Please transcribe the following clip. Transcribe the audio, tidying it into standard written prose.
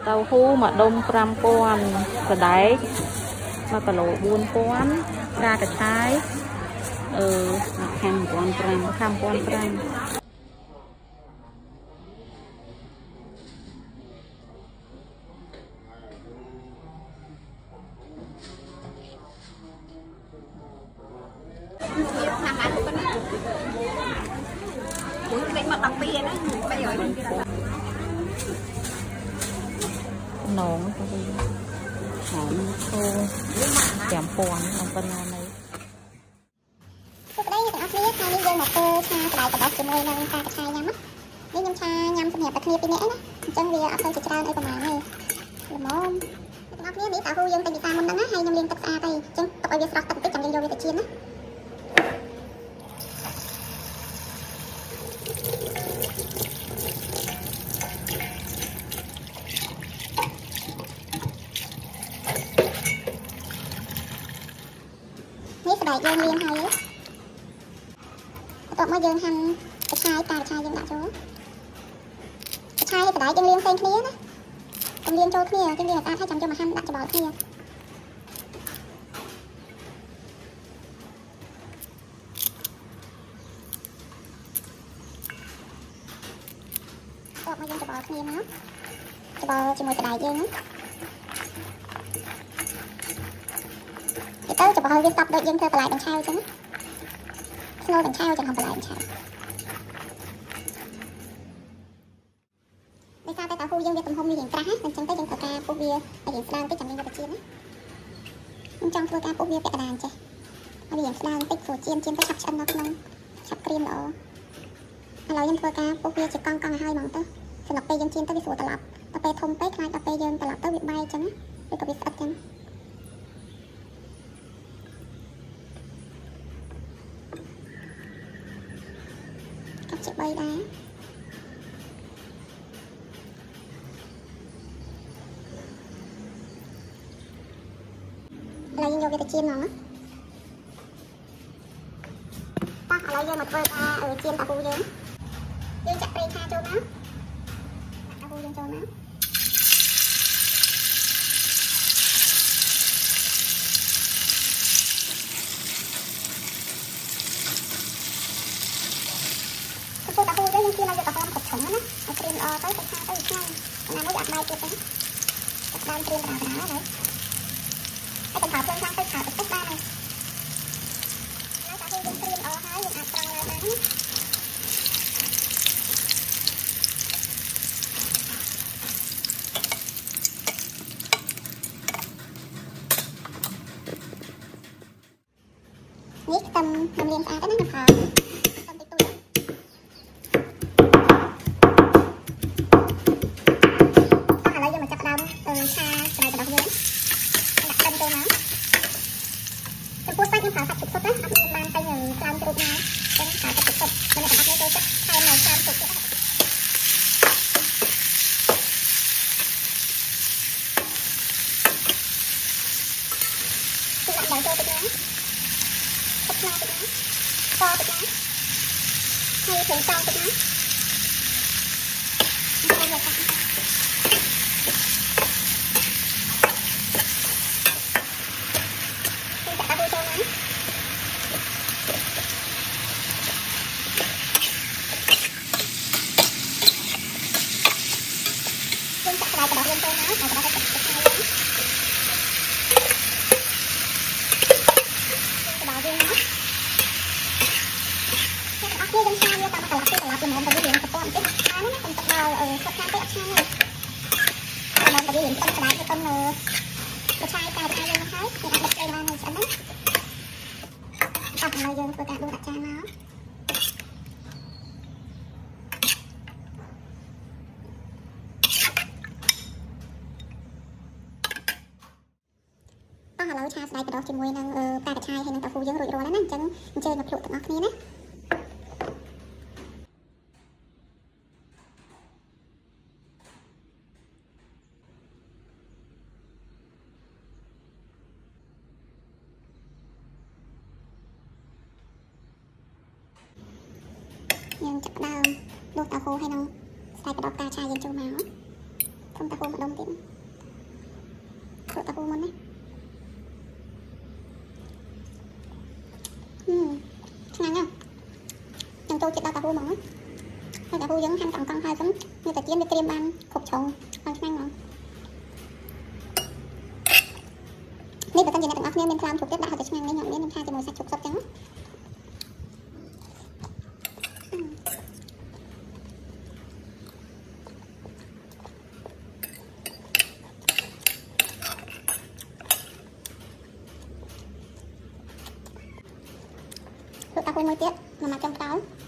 เต้าหู้มาดมปรำปวนกระไดมากระโหลบุญปวนกากระชายคำปวนปรำคำปวนปรำหนองหอมโซ่แกมปวนลงเป็นอะไรก็ได้แต่อัพนี้ชานี่ยังมาเปิดชาสบายแต่บอกจะมวยนางชาชายยำนี่ยำชายำเสนียบตะเคียนปีนี้นะจังเรียเอาไปจิตราในประมาณนี้ละมอมอัพนี้นี่ตาหูยังเป็นตามันดังนะให้ยำเลี้ยงตักอาไปจังตะไปเวียสระตักติดจังยังโยเวตะเชียนนะนี่สบายยังเลี้ยงให้ต่อมายังหันกระชายตากระชายยังด่าโจ้กระชายสบายยังเลี้ยงเซนเคลียนะต้องเลี้ยงโจ้เคลียจังเลี้ยงตาให้จำโจ้มาหันด่าจะบอกเคลียต่อมายังจะบอกเคลียนะจะบอกจะมวยสบายยังเต้าจะบอกให้เวียนตับโดยยังเธอปลายเป็นชายจังสโนว์เป็นชายจังทำปลายเป็นชายไม่ทราบแต่ตาหูยังเวียนตำหงมีเห็นตรามันจังเต้ยังตัวกาปุ๊บเวียไอเห็นสดางติ๊กจำยังตัวเจียนนะมันจังตัวกาปุ๊บเวียเป็นกระดานเจ้ไอเห็นสดางติ๊กตัวเจียนก็ฉับชันนกนงฉับเกรียมเรายังตัวกาปุ๊บเวียจะกองให้มองเต้สนุกไปยังเจียนเต้ไปสู่ตลับตะไปทมไปคลายตะไปยังตลับเต้วิบใบจังไปกับวิสัทจังจะbay đá là vô cái chim nào á ta là vô một vơi ta ở chim ta phu dương dương chặt bay tha châu máu ta phu dương châu máu tôi ta phu với những kia là giờ ta không cột thủng á, nó kìm tới từ hai tới ít ngay, nên mới giặt bay kia đấy, giặt bay kìm đào đá đấy, cái phần thảo phương sang tới thảo từ ba này, nó ta phu những kìm hai những ạt trăng lại đấy, nhích tầm liên phá cái nó pháเราชาสไลด์กระดอกจิมวยนางปลากระชายให้นางตะฟูยังรวยรอแล้วนั่นจังเจอกับผลุตะนักนี้นะยังจับดาวลูกตะฟูให้น้องสไลด์กระดอกปลาชายยังจูมา không ta hô một đông tiếng rồi ta hô món này ngon không chẳng tôi chết đau ta hô món hay ta hô giống ham tặng con hai giống như ta chiên với kem ban cột trồng còn ngon ngonนี่เป็นตอนเย็นนะถึงอัพเนี่ยเป็นคลามถูกเรียบร้อยเขาจะช่างในหย่อมเนี่ยเป็นค่าจะมวยสักฉุกซบจังลูกตาคุยมวยเตี้ยมาจำเท้า